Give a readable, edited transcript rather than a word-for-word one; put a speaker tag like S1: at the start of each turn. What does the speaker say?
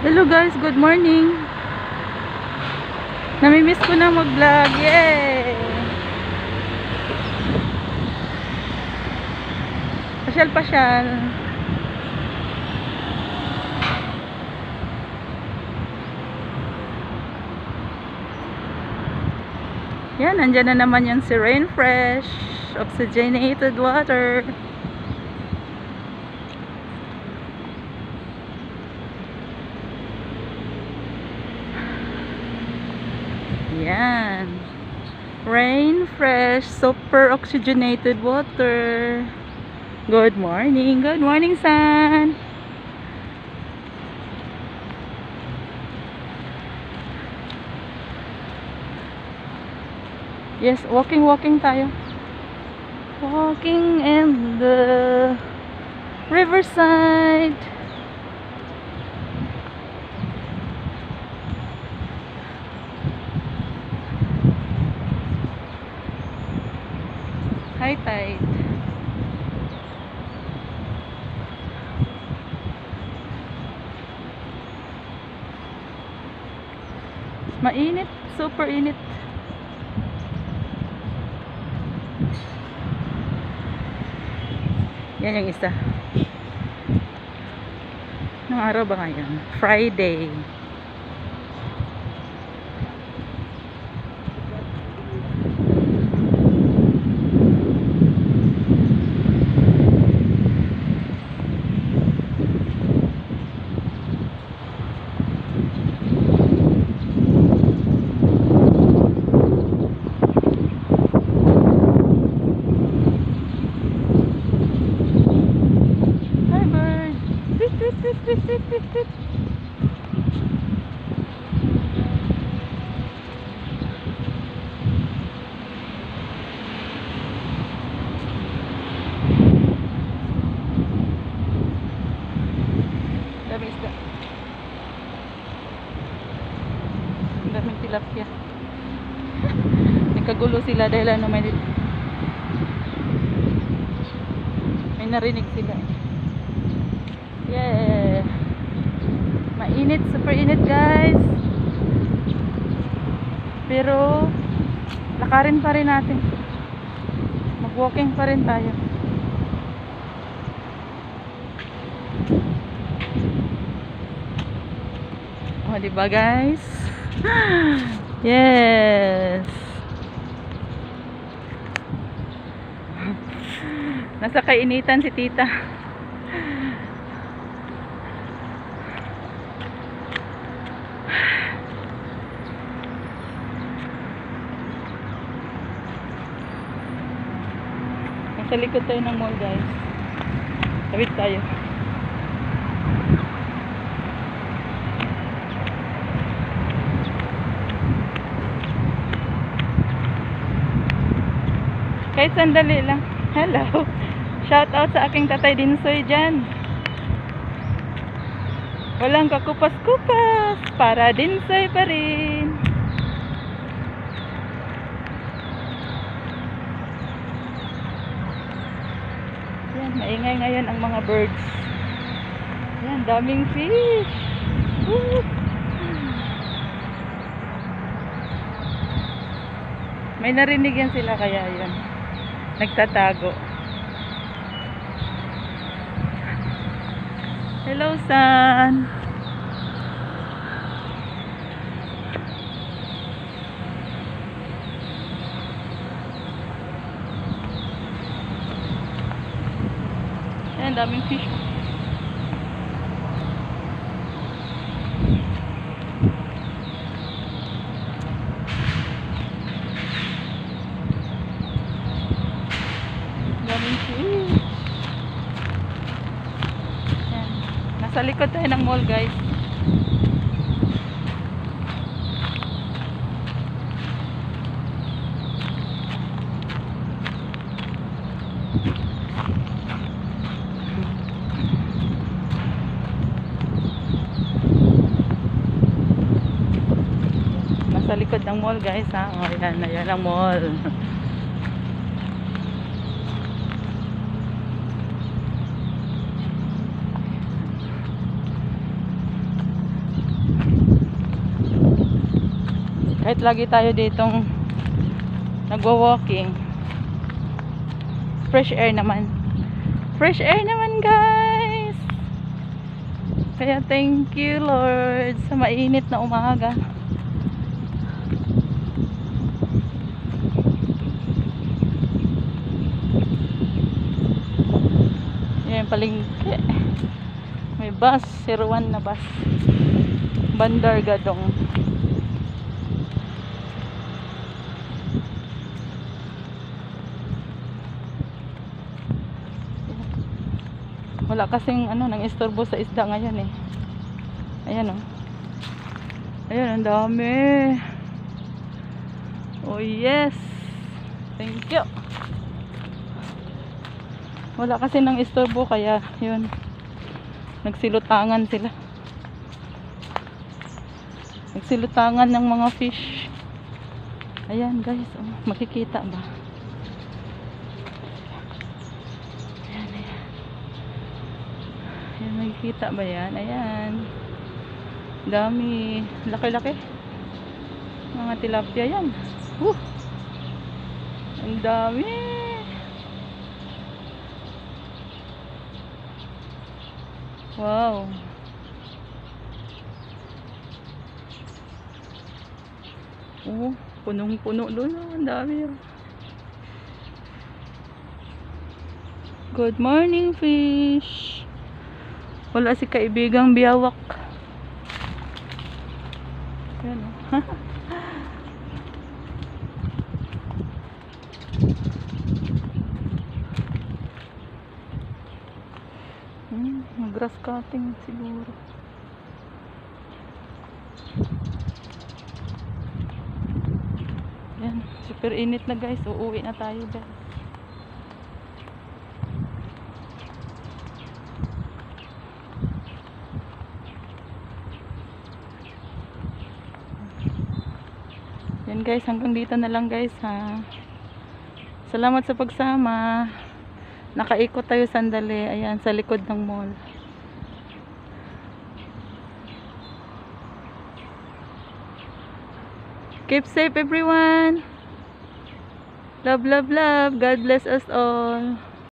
S1: Hello guys, good morning. Namimiss ko na mag-vlog. Yay! Pasyal-pasyal. Yan, nandyan na naman yung si Rainfresh. Oxygenated water. Yan. Rainfresh super oxygenated water. Good morning. Good morning, San. Yes, walking tayo. Walking in the riverside. High tide. Mainit, super init. Yan yung isa. Anong araw ba ngayon? Friday. Daming isda. Daming tilapia. Nagkagulo sila dahil ano may narinig sila. Yeah. Mainit, super init guys. Pero lakarin pa rin natin. Mag-walking pa rin tayo. Oh, diba guys? Yes. Nasa kainitan si tita. Nasa likod tayo ng mall guys. Tawid tayo. Kahit sandali lang. Hello. Shout out sa aking tatay Dinsoy dyan. Walang kakupas-kupas. Para Dinsoy pa rin. Yan, maingay ngayon ang mga birds. Yan, daming fish. Woo! May narinig yan sila kaya yan. Nagtatago. Hello, San. Ayan, daming fish. Daming fish. Ayan. Nasa likod tayo ng mall guys. Nasa likod ng mall guys ha. O yan, ayan ang mall. Kahit lagi tayo ditong nagwa-walking, fresh air naman. Fresh air naman, guys. Kaya thank you, Lord, sa mainit na umaga. Yan yung palengke. May bus, 01 na bus. Bandar Gadong. Wala kasing nang istorbo sa isda ngayon eh. Ayan oh. Ayan, ang dami. Oh yes. Thank you. Wala kasi nang istorbo kaya yun. Nagsilutangan sila. Nagsilutangan ng mga fish. Ayan guys, oh, makikita ba? Ayan, ayan. Ayan, makikita ba yan? Ayan. Dami. Laki-laki. Mga tilapia yan. Ang dami. Wow. Oh, punong-puno doon. Ang dami. Good morning, fish. Wala si kaibigang biyawak. Ayan oh. Grass cutting siguro. Yan, super init na guys. Uuwi na tayo guys. Yan guys, hanggang dito na lang guys ha. Salamat sa pagsama. Nakaikot tayo sandali. Ayan, sa likod ng mall. Keep safe everyone. Love, love, love. God bless us all.